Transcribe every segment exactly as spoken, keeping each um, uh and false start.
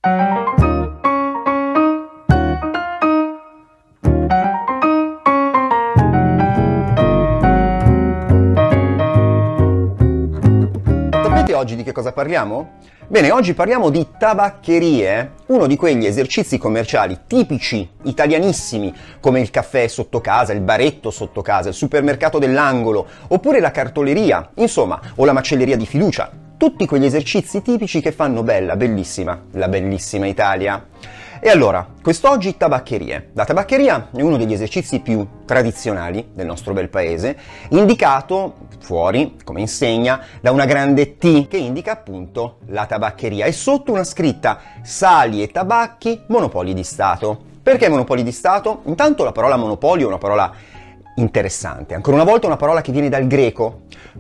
Sapete oggi di che cosa parliamo? Bene, oggi parliamo di tabaccherie, uno di quegli esercizi commerciali tipici, italianissimi, come il caffè sotto casa, il baretto sotto casa, il supermercato dell'angolo, oppure la cartoleria, insomma, o la macelleria di fiducia. Tutti quegli esercizi tipici che fanno bella, bellissima, la bellissima Italia. E allora, quest'oggi tabaccherie. La tabaccheria è uno degli esercizi più tradizionali del nostro bel paese, indicato fuori, come insegna, da una grande T che indica appunto la tabaccheria e sotto una scritta sali e tabacchi, monopoli di Stato. Perché monopoli di Stato? Intanto la parola monopolio è una parola interessante, ancora una volta una parola che viene dal greco,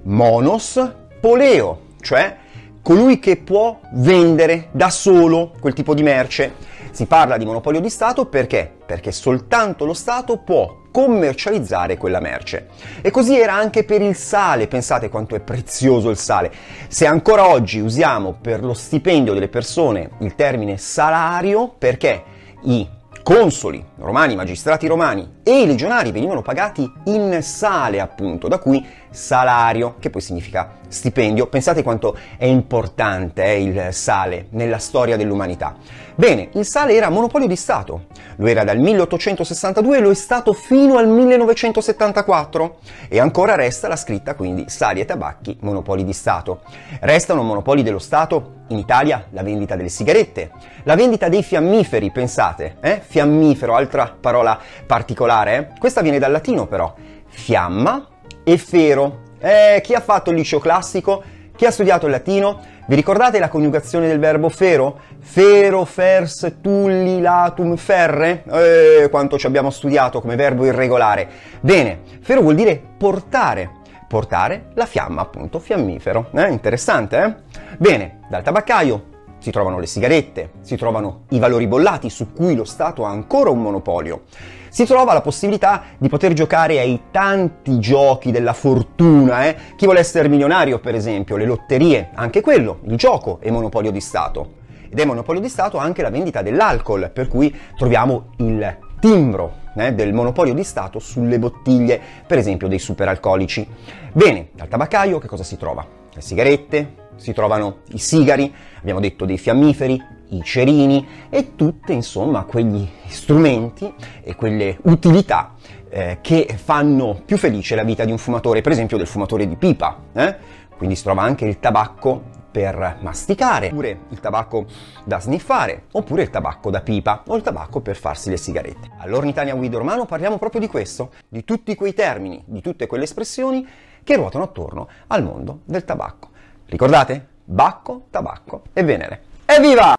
monos poleo, cioè colui che può vendere da solo quel tipo di merce. Si parla di monopolio di Stato perché? Perché soltanto lo Stato può commercializzare quella merce. E così era anche per il sale, pensate quanto è prezioso il sale. Se ancora oggi usiamo per lo stipendio delle persone il termine salario, perché i consoli romani, magistrati romani e i legionari venivano pagati in sale, appunto, da cui salario, che poi significa stipendio. Pensate quanto è importante eh, il sale nella storia dell'umanità. Bene, il sale era monopolio di Stato, lo era dal milleottocentosessantadue e lo è stato fino al millenovecentosettantaquattro e ancora resta la scritta quindi sali e tabacchi, monopoli di Stato. Restano monopoli dello Stato in Italia la vendita delle sigarette, la vendita dei fiammiferi, pensate, eh? Fiammifero, altra parola particolare, eh? Questa viene dal latino però, fiamma e fero. Eh, chi ha fatto il liceo classico? Chi ha studiato il latino? Vi ricordate la coniugazione del verbo fero? Fero, fers, tulli, latum, ferre? Eh, quanto ci abbiamo studiato come verbo irregolare. Bene, fero vuol dire portare. Portare la fiamma, appunto, fiammifero. Eh, interessante, eh? Bene, dal tabaccaio si trovano le sigarette, si trovano i valori bollati su cui lo Stato ha ancora un monopolio. Si trova la possibilità di poter giocare ai tanti giochi della fortuna, eh? Chi vuole essere milionario, per esempio, le lotterie, anche quello, il gioco è monopolio di Stato. Ed è monopolio di Stato anche la vendita dell'alcol, per cui troviamo il timbro eh, del monopolio di Stato sulle bottiglie, per esempio, dei superalcolici. Bene, dal tabaccaio che cosa si trova? Le sigarette, si trovano i sigari, abbiamo detto dei fiammiferi, i cerini e tutte insomma quegli strumenti e quelle utilità eh, che fanno più felice la vita di un fumatore, per esempio del fumatore di pipa. Eh? Quindi si trova anche il tabacco per masticare, oppure il tabacco da sniffare, oppure il tabacco da pipa o il tabacco per farsi le sigarette. All'Ornitania Guido Romano parliamo proprio di questo, di tutti quei termini, di tutte quelle espressioni che ruotano attorno al mondo del tabacco. Ricordate? Bacco, tabacco e Venere. Evviva!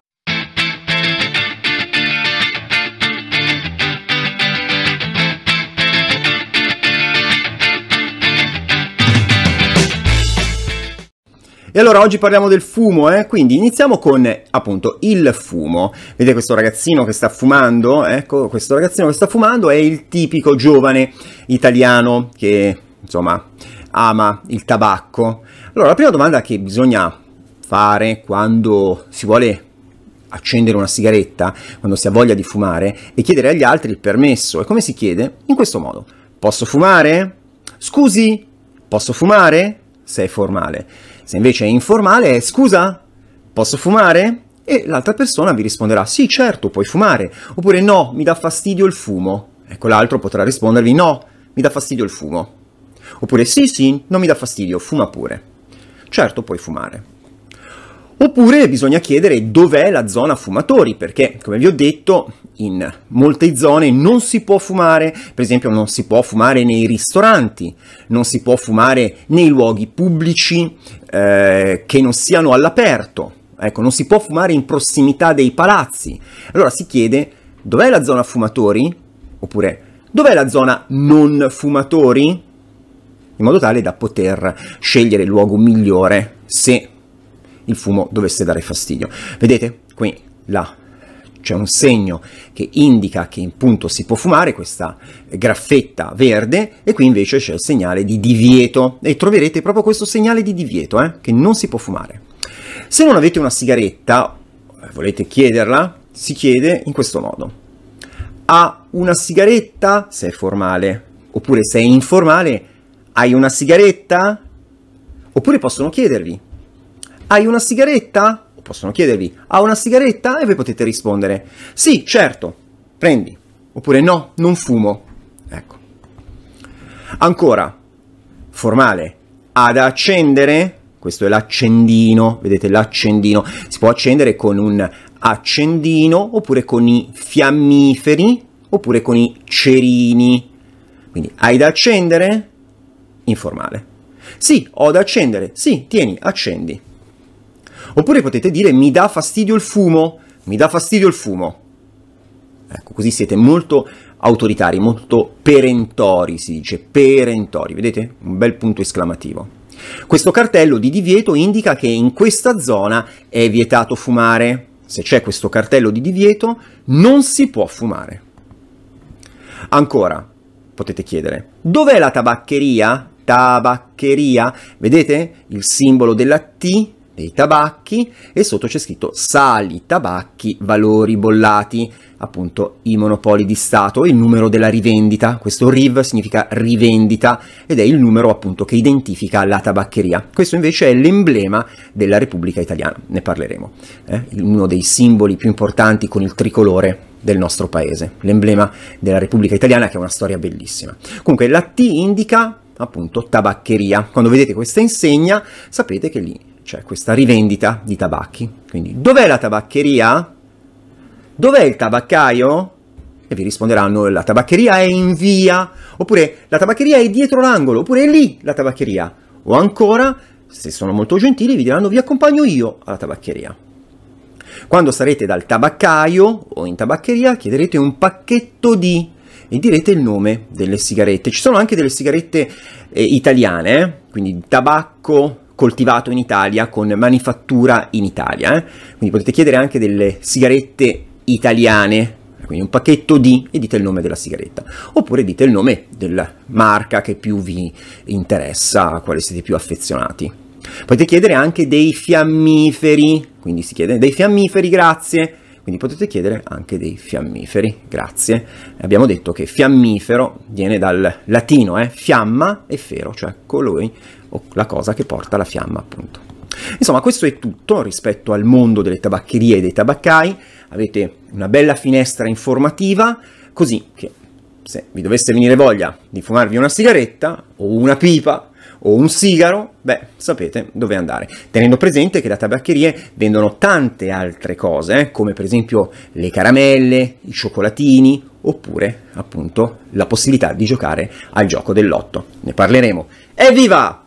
E allora oggi parliamo del fumo, eh? Quindi iniziamo con appunto il fumo. Vedete questo ragazzino che sta fumando? Ecco, questo ragazzino che sta fumando è il tipico giovane italiano che insomma ama il tabacco. Allora la prima domanda che bisogna fare quando si vuole accendere una sigaretta, quando si ha voglia di fumare, è chiedere agli altri il permesso. E come si chiede? In questo modo. Posso fumare? Scusi, posso fumare? Se è formale. Se invece è informale è scusa, posso fumare? E l'altra persona vi risponderà sì, certo, puoi fumare. Oppure no, mi dà fastidio il fumo. Ecco, l'altro potrà rispondervi no, mi dà fastidio il fumo. Oppure sì, sì, non mi dà fastidio, fuma pure. Certo, puoi fumare. Oppure bisogna chiedere dov'è la zona fumatori, perché, come vi ho detto, in molte zone non si può fumare, per esempio non si può fumare nei ristoranti, non si può fumare nei luoghi pubblici eh, che non siano all'aperto, ecco, non si può fumare in prossimità dei palazzi. Allora si chiede dov'è la zona fumatori, oppure dov'è la zona non fumatori, in modo tale da poter scegliere il luogo migliore se il fumo dovesse dare fastidio. Vedete? Qui là c'è un segno che indica che appunto si può fumare, questa graffetta verde, e qui invece c'è il segnale di divieto, e troverete proprio questo segnale di divieto, eh, che non si può fumare. Se non avete una sigaretta, volete chiederla, si chiede in questo modo. Ha una sigaretta? Se è formale. Oppure se è informale, hai una sigaretta? Oppure possono chiedervi, hai una sigaretta? O possono chiedervi, ha una sigaretta? E voi potete rispondere, sì, certo, prendi. Oppure no, non fumo. Ecco. Ancora, formale, ha da accendere? Questo è l'accendino, vedete l'accendino. Si può accendere con un accendino, oppure con i fiammiferi, oppure con i cerini. Quindi, hai da accendere? Informale. Sì, ho da accendere. Sì, tieni, accendi. Oppure potete dire, mi dà fastidio il fumo. Mi dà fastidio il fumo. Ecco, così siete molto autoritari, molto perentori, si dice, perentori. Vedete? Un bel punto esclamativo. Questo cartello di divieto indica che in questa zona è vietato fumare. Se c'è questo cartello di divieto, non si può fumare. Ancora, potete chiedere, dov'è la tabaccheria? Tabaccheria? Vedete il simbolo della T dei tabacchi e sotto c'è scritto sali, tabacchi, valori bollati, appunto i monopoli di Stato, il numero della rivendita. Questo R I V significa rivendita ed è il numero appunto che identifica la tabaccheria. Questo invece è l'emblema della Repubblica Italiana, ne parleremo, eh? Uno dei simboli più importanti con il tricolore del nostro paese, l'emblema della Repubblica Italiana, che è una storia bellissima. Comunque la T indica appunto tabaccheria. Quando vedete questa insegna sapete che lì c'è questa rivendita di tabacchi. Quindi dov'è la tabaccheria? Dov'è il tabaccaio? E vi risponderanno, la tabaccheria è in via, oppure la tabaccheria è dietro l'angolo, oppure è lì la tabaccheria. O ancora, se sono molto gentili, vi diranno, vi accompagno io alla tabaccheria. Quando sarete dal tabaccaio o in tabaccheria, chiederete un pacchetto di e direte il nome delle sigarette. Ci sono anche delle sigarette eh, italiane, eh? Quindi tabacco coltivato in Italia con manifattura in Italia. Eh? Quindi potete chiedere anche delle sigarette italiane, quindi un pacchetto di, e dite il nome della sigaretta. Oppure dite il nome della marca che più vi interessa, a quale siete più affezionati. Potete chiedere anche dei fiammiferi, quindi si chiede dei fiammiferi, grazie. Quindi potete chiedere anche dei fiammiferi, grazie. Abbiamo detto che fiammifero viene dal latino, eh? Fiamma e fero, cioè colui o la cosa che porta la fiamma, appunto. Insomma, questo è tutto rispetto al mondo delle tabaccherie e dei tabaccai. Avete una bella finestra informativa, così che se vi dovesse venire voglia di fumarvi una sigaretta o una pipa o un sigaro, beh, sapete dove andare. Tenendo presente che le tabaccherie vendono tante altre cose, eh, come per esempio le caramelle, i cioccolatini, oppure appunto la possibilità di giocare al gioco del lotto. Ne parleremo. Evviva!